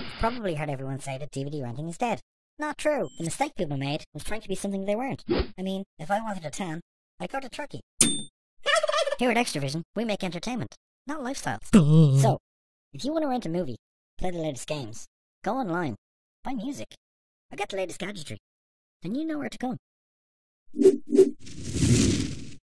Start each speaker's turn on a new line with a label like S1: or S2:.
S1: Probably heard everyone say that DVD renting is dead. Not true. The mistake people made was trying to be something they weren't. I mean, if I wanted a tan, I'd go to Turkey. Here at Xtravision, we make entertainment, not lifestyles. So, if you want to rent a movie, play the latest games, go online, buy music, or get the latest gadgetry, then you know where to come.